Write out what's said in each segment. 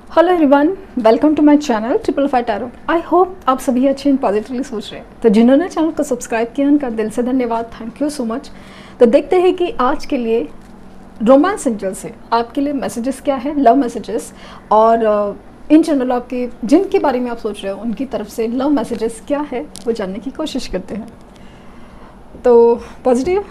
Hello everyone, welcome to my channel triple five tarot. I hope आप सभी अच्छे and positively सोच रहे हैं। तो जिन्होंने चैनल को सब्सक्राइब किया उनका दिल से धन्यवाद, थैंक यू सो मच। तो देखते हैं कि आज के लिए रोमांस एंजल से आपके लिए मैसेजेस क्या है, लव मैसेजेस, और इन जनरल आपके जिनके बारे में आप सोच रहे हो उनकी तरफ से लव मैसेजेस क्या है वो जानने की कोशिश करते हैं। तो positive,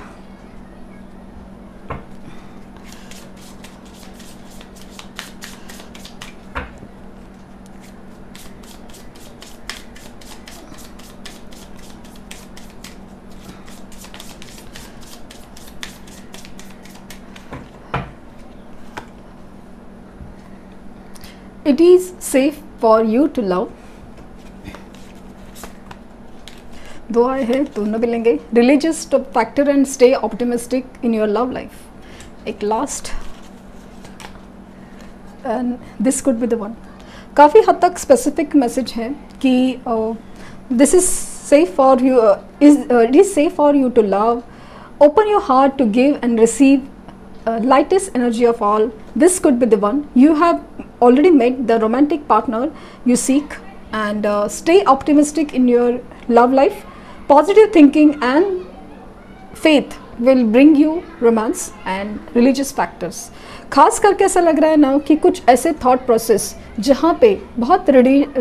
it is safe for you to love। दो आए हैं, दोनों मिलेंगे। Religious factor and stay optimistic in your love life. एक last and this could be the one. काफ़ी हद तक स्पेसिफिक मैसेज है कि this is safe for you, it is safe for you to love, open your heart to give and receive lightest energy of all. This could be the one. You have already met the romantic partner you seek, and stay optimistic in your love life. Positive thinking and faith will bring you romance and religious factors. खास करके ऐसा लग रहा है ना कि कुछ ऐसे थॉट प्रोसेस जहाँ पे बहुत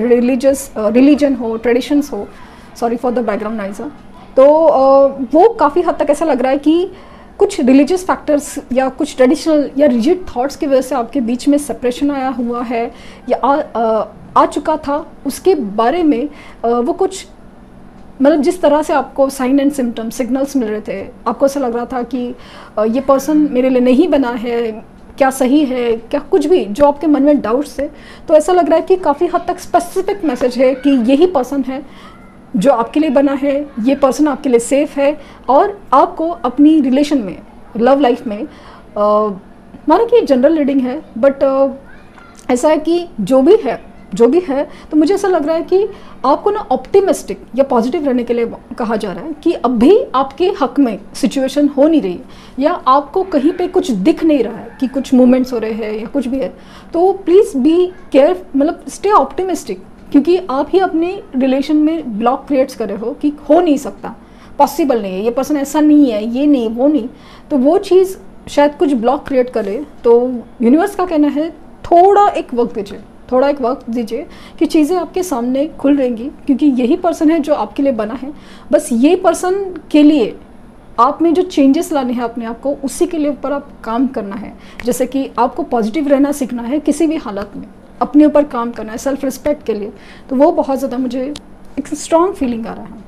रिलीजन हो, ट्रेडिशंस हो, sorry for the background noise, तो वो काफ़ी हद तक ऐसा लग रहा है कि कुछ रिलीजियस फैक्टर्स या कुछ ट्रेडिशनल या रिजिड थॉट्स की वजह से आपके बीच में सेपरेशन आया हुआ है या आ चुका था। उसके बारे में वो कुछ मतलब जिस तरह से आपको साइन एंड सिम्टम सिग्नल्स मिल रहे थे, आपको ऐसा लग रहा था कि ये पर्सन मेरे लिए नहीं बना है, क्या सही है, क्या कुछ भी जो आपके मन में डाउट्स थे, तो ऐसा लग रहा है कि काफ़ी हद तक स्पेसिफिक मैसेज है कि यही पर्सन है जो आपके लिए बना है, ये पर्सन आपके लिए सेफ़ है। और आपको अपनी रिलेशन में, लव लाइफ में, मानो कि जनरल रीडिंग है, बट ऐसा है कि जो भी है तो मुझे ऐसा लग रहा है कि आपको ना ऑप्टिमिस्टिक या पॉजिटिव रहने के लिए कहा जा रहा है कि अभी आपके हक में सिचुएशन हो नहीं रही या आपको कहीं पे कुछ दिख नहीं रहा है कि कुछ मूवमेंट्स हो रहे हैं या कुछ भी है, तो प्लीज़ बी केयर, मतलब स्टे ऑप्टिमिस्टिक, क्योंकि आप ही अपने रिलेशन में ब्लॉक क्रिएट्स कर रहे हो कि हो नहीं सकता, पॉसिबल नहीं है, ये पर्सन ऐसा नहीं है, ये नहीं वो नहीं, तो वो चीज़ शायद कुछ ब्लॉक क्रिएट करे। तो यूनिवर्स का कहना है थोड़ा एक वक्त दीजिए कि चीज़ें आपके सामने खुल रहेंगी, क्योंकि यही पर्सन है जो आपके लिए बना है। बस ये पर्सन के लिए आप में जो चेंजेस लाने हैं अपने आप को, उसी के लिए ऊपर आप काम करना है। जैसे कि आपको पॉजिटिव रहना सीखना है, किसी भी हालत में अपने ऊपर काम करना है, सेल्फ रिस्पेक्ट के लिए। तो वो बहुत ज़्यादा मुझे एक स्ट्रॉन्ग फीलिंग आ रहा है।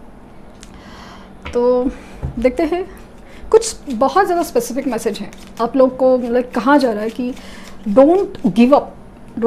तो देखते हैं, कुछ बहुत ज़्यादा स्पेसिफिक मैसेज हैं आप लोग को, मतलब कहा जा रहा है कि don't give up,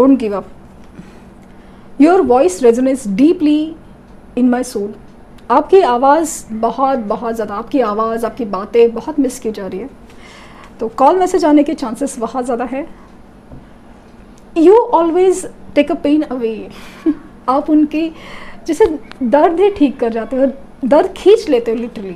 your voice resonates deeply in my soul. आपकी आवाज़ बहुत ज़्यादा, आपकी आवाज़, आपकी बातें बहुत मिस की जा रही है। तो कॉल मैसेज आने के चांसेस बहुत ज़्यादा है। You always take a pain away. आप उनकी जैसे दर्द ही ठीक कर जाते हो, दर्द खींच लेते हो literally.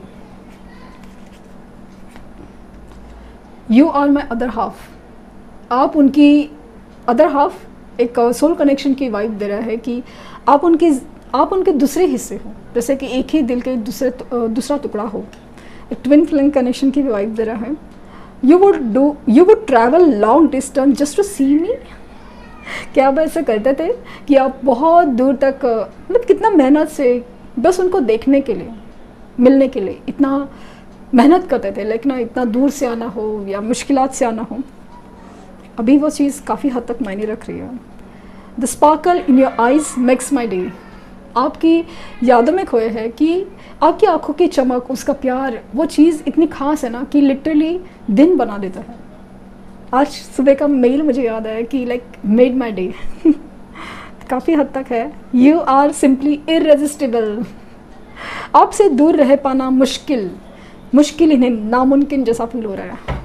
You are my other half. आप उनकी अदर हाफ, एक सोल कनेक्शन की वाइब दे रहा है कि आप उनके दूसरे हिस्से हो, जैसे कि एक ही दिल के दूसरा टुकड़ा हो। एक ट्विन फ्लेम कनेक्शन की भी वाइब दे रहा है। You would travel long distance just to see me. क्या आप ऐसा करते थे कि आप बहुत दूर तक, मतलब कितना मेहनत से बस उनको देखने के लिए, मिलने के लिए इतना मेहनत करते थे, लेकिन इतना दूर से आना हो या मुश्किलात से आना हो, अभी वो चीज़ काफ़ी हद तक मायने रख रही है। The sparkle in your eyes makes my day. आपकी यादों में खोए है कि आपकी आंखों की चमक, उसका प्यार, वो चीज़ इतनी खास है ना कि लिटरली दिन बना देता है। आज सुबह का मेल मुझे याद आया कि लाइक मेड माई डे। काफ़ी हद तक है। You are simply irresistible. आपसे दूर रह पाना मुश्किल इन्हें नामुमकिन जैसा फील हो रहा है।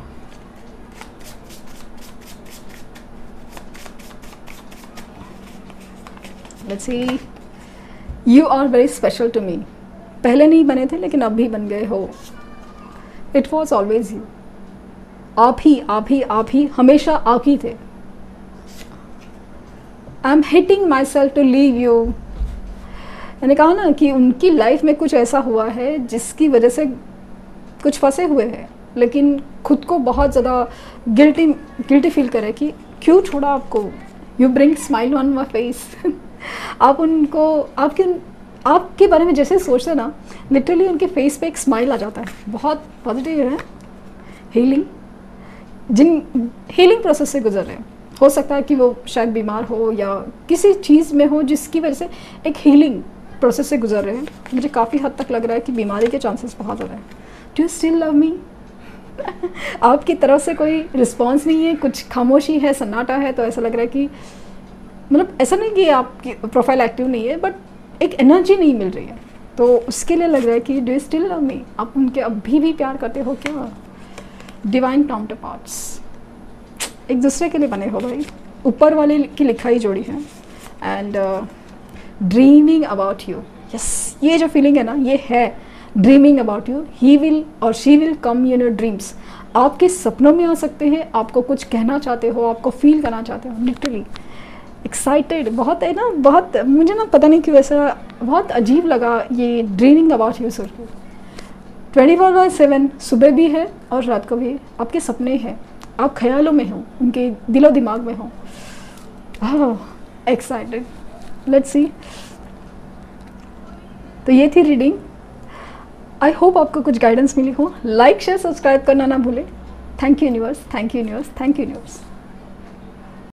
Let's see, you are very special to me. पहले नहीं बने थे लेकिन अब भी बन गए हो। It was always you. आप ही हमेशा आप ही थे। I am hitting myself to leave you. मैंने कहा ना कि उनकी लाइफ में कुछ ऐसा हुआ है जिसकी वजह से कुछ फंसे हुए हैं, लेकिन खुद को बहुत ज़्यादा गिल्टी फील करे कि क्यों छोड़ा आपको। You bring smile on my face. आप उनको आपके बारे में जैसे सोचते ना, लिटरली उनके फेस पे एक स्माइल आ जाता है। बहुत पॉजिटिव है। जिन हीलिंग प्रोसेस से गुजर रहे हैं, हो सकता है कि वो शायद बीमार हो या किसी चीज़ में हो जिसकी वजह से एक हीलिंग प्रोसेस से गुजर रहे हैं। मुझे काफ़ी हद तक लग रहा है कि बीमारी के चांसेस बहुत ज़्यादा हैं। Do you still love me? आपकी तरफ से कोई रिस्पॉन्स नहीं है, कुछ खामोशी है, सन्नाटा है, तो ऐसा लग रहा है कि मतलब ऐसा नहीं कि आपकी प्रोफाइल एक्टिव नहीं है, बट एक एनर्जी नहीं मिल रही है, तो उसके लिए लग रहा है कि do you still love me? आप उनके अभी भी प्यार करते हो क्या? डिवाइन काउंटर पार्ट्स एक दूसरे के लिए बने हो भाई, ऊपर वाले की लिखाई जोड़ी है। And dreaming about you, yes, ये जो फीलिंग है ना, ये है dreaming about you. He will और she will come in your dreams. आपके सपनों में आ सकते हैं, आपको कुछ कहना चाहते हो, आपको फील करना चाहते हो। लिटरली एक्साइटेड बहुत है ना, बहुत मुझे ना पता नहीं क्यों ऐसा बहुत अजीब लगा ये ड्रीमिंग अबाउट यू सुन के। 24/7 सुबह भी है और रात को भी आपके सपने हैं, आप ख्यालों में हो, उनके दिलो दिमाग में हो। Excited, let's see. तो ये थी रीडिंग। आई होप आपको कुछ गाइडेंस मिली हो। लाइक शेयर सब्सक्राइब करना ना भूलें। Thank you universe, thank you universe, thank you universe.